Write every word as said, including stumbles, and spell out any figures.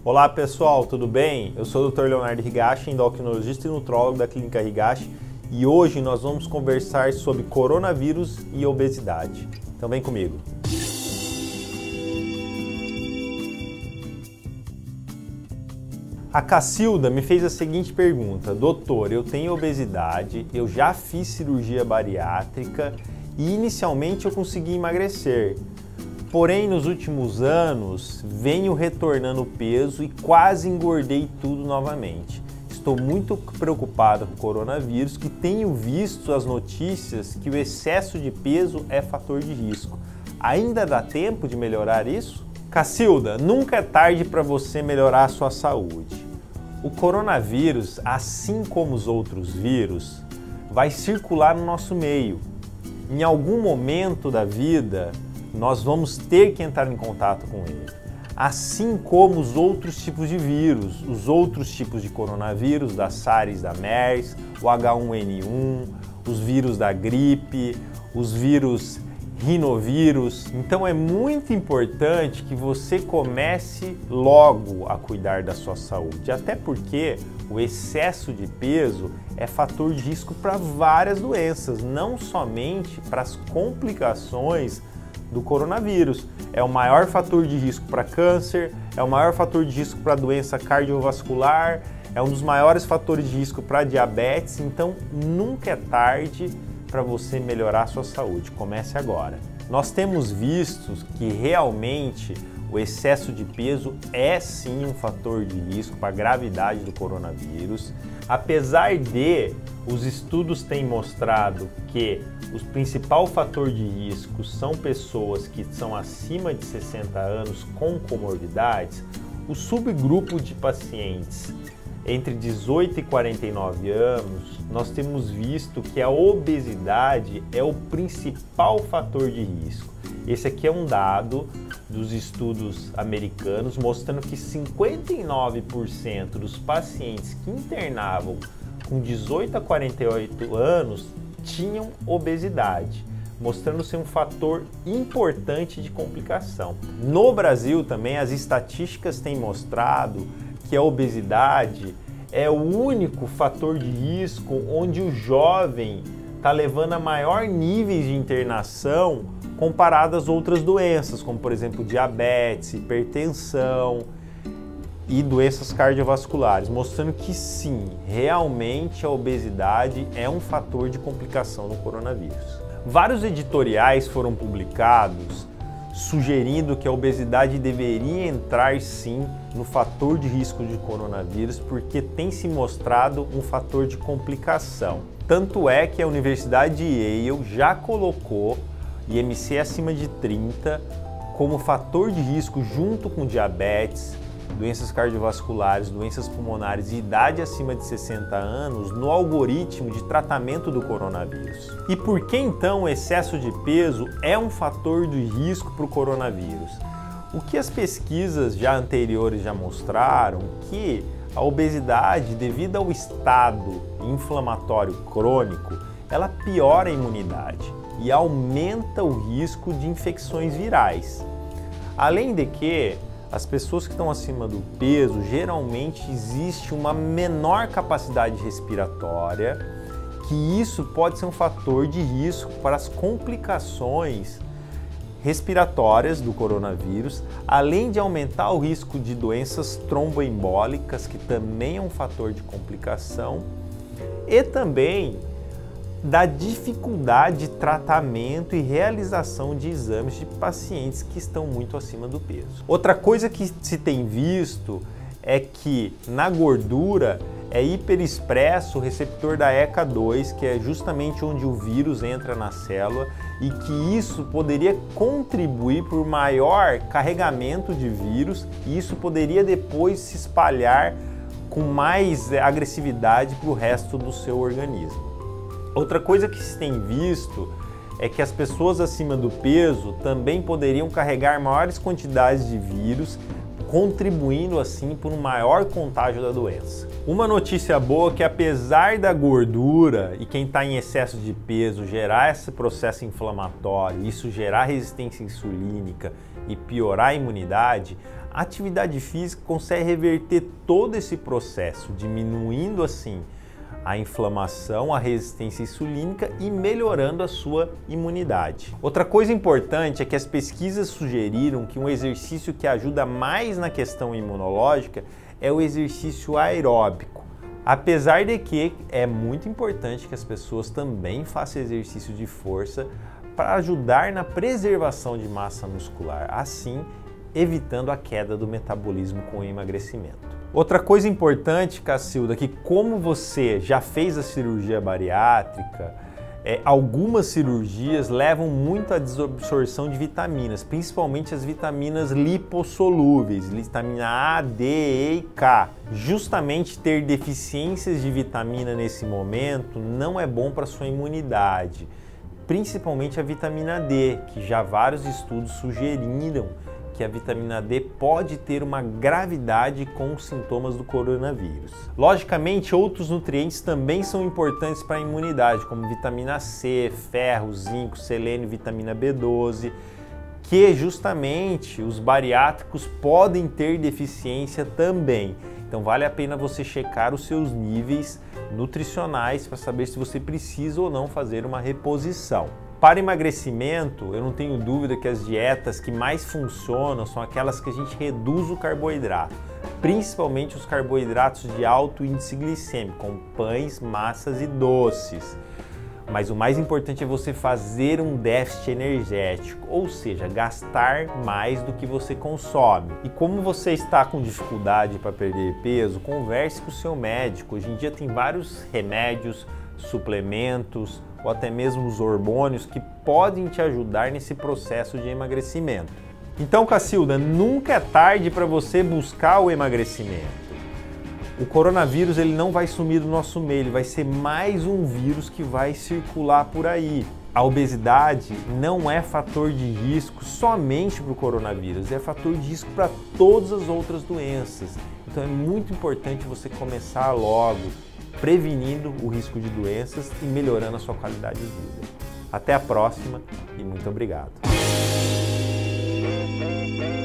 Olá pessoal, tudo bem? Eu sou o doutor Leonardo Higashi, endocrinologista e nutrólogo da Clínica Higashi, e hoje nós vamos conversar sobre coronavírus e obesidade. Então vem comigo. A Cacilda me fez a seguinte pergunta: doutor, eu tenho obesidade, eu já fiz cirurgia bariátrica e inicialmente eu consegui emagrecer. Porém, nos últimos anos, venho retornando peso e quase engordei tudo novamente. Estou muito preocupado com o coronavírus, que tenho visto as notícias que o excesso de peso é fator de risco. Ainda dá tempo de melhorar isso? Cacilda, nunca é tarde para você melhorar a sua saúde. O coronavírus, assim como os outros vírus, vai circular no nosso meio. Em algum momento da vida, nós vamos ter que entrar em contato com ele. Assim como os outros tipos de vírus, os outros tipos de coronavírus, da SARS, da MERS, o H um N um, os vírus da gripe, os vírus rinovírus. Então é muito importante que você comece logo a cuidar da sua saúde, até porque o excesso de peso é fator de risco para várias doenças, não somente para as complicações do coronavírus. É o maior fator de risco para câncer, é o maior fator de risco para doença cardiovascular, é um dos maiores fatores de risco para diabetes, então nunca é tarde para você melhorar a sua saúde. Comece agora. Nós temos visto que realmente o excesso de peso é sim um fator de risco para a gravidade do coronavírus, apesar de os estudos têm mostrado que o principal fator de risco são pessoas que são acima de sessenta anos com comorbidades. O subgrupo de pacientes entre dezoito e quarenta e nove anos, nós temos visto que a obesidade é o principal fator de risco. Esse aqui é um dado dos estudos americanos mostrando que cinquenta e nove por cento dos pacientes que internavam com dezoito a quarenta e oito anos tinham obesidade, mostrando ser um fator importante de complicação. No Brasil também as estatísticas têm mostrado que a obesidade é o único fator de risco onde o jovem está levando a maior níveis de internação comparado às outras doenças, como por exemplo diabetes, hipertensão e doenças cardiovasculares, mostrando que sim, realmente a obesidade é um fator de complicação no coronavírus. Vários editoriais foram publicados sugerindo que a obesidade deveria entrar sim no fator de risco de coronavírus, porque tem se mostrado um fator de complicação. Tanto é que a Universidade de Yale já colocou I M C acima de trinta como fator de risco junto com diabetes, doenças cardiovasculares, doenças pulmonares e idade acima de sessenta anos no algoritmo de tratamento do coronavírus. E por que então o excesso de peso é um fator de risco para o coronavírus? O que as pesquisas já anteriores já mostraram que a obesidade, devido ao estado inflamatório crônico, ela piora a imunidade e aumenta o risco de infecções virais. Além de que as pessoas que estão acima do peso, geralmente existe uma menor capacidade respiratória, que isso pode ser um fator de risco para as complicações respiratórias do coronavírus, além de aumentar o risco de doenças tromboembólicas, que também é um fator de complicação, e também da dificuldade de tratamento e realização de exames de pacientes que estão muito acima do peso. Outra coisa que se tem visto é que na gordura é hiperexpresso o receptor da E C A dois, que é justamente onde o vírus entra na célula, e que isso poderia contribuir para o maior carregamento de vírus, e isso poderia depois se espalhar com mais agressividade para o resto do seu organismo. Outra coisa que se tem visto é que as pessoas acima do peso também poderiam carregar maiores quantidades de vírus, contribuindo assim para um maior contágio da doença. Uma notícia boa é que, apesar da gordura e quem está em excesso de peso gerar esse processo inflamatório, isso gerar resistência insulínica e piorar a imunidade, A atividade física consegue reverter todo esse processo, diminuindo assim a inflamação, a resistência insulínica e melhorando a sua imunidade. Outra coisa importante é que as pesquisas sugeriram que um exercício que ajuda mais na questão imunológica é o exercício aeróbico. Apesar de que é muito importante que as pessoas também façam exercício de força para ajudar na preservação de massa muscular, assim evitando a queda do metabolismo com o emagrecimento. Outra coisa importante, Cacilda, que como você já fez a cirurgia bariátrica, é, algumas cirurgias levam muito à desabsorção de vitaminas, principalmente as vitaminas lipossolúveis, vitamina A, D, E e K. Justamente ter deficiências de vitamina nesse momento não é bom para sua imunidade, principalmente a vitamina D, que já vários estudos sugeriram que a vitamina D pode ter uma gravidade com os sintomas do coronavírus. Logicamente, outros nutrientes também são importantes para a imunidade, como vitamina C, ferro, zinco, selênio, vitamina B doze, que justamente os bariátricos podem ter deficiência também. Então vale a pena você checar os seus níveis nutricionais para saber se você precisa ou não fazer uma reposição. Para emagrecimento, eu não tenho dúvida que as dietas que mais funcionam são aquelas que a gente reduz o carboidrato, principalmente os carboidratos de alto índice glicêmico, como pães, massas e doces. Mas o mais importante é você fazer um déficit energético, ou seja, gastar mais do que você consome. E como você está com dificuldade para perder peso, converse com o seu médico. Hoje em dia tem vários remédios, suplementos, ou até mesmo os hormônios que podem te ajudar nesse processo de emagrecimento. Então, Cacilda, nunca é tarde para você buscar o emagrecimento. O coronavírus ele não vai sumir do nosso meio, ele vai ser mais um vírus que vai circular por aí. A obesidade não é fator de risco somente para o coronavírus, é fator de risco para todas as outras doenças. Então é muito importante você começar logo, prevenindo o risco de doenças e melhorando a sua qualidade de vida. Até a próxima e muito obrigado.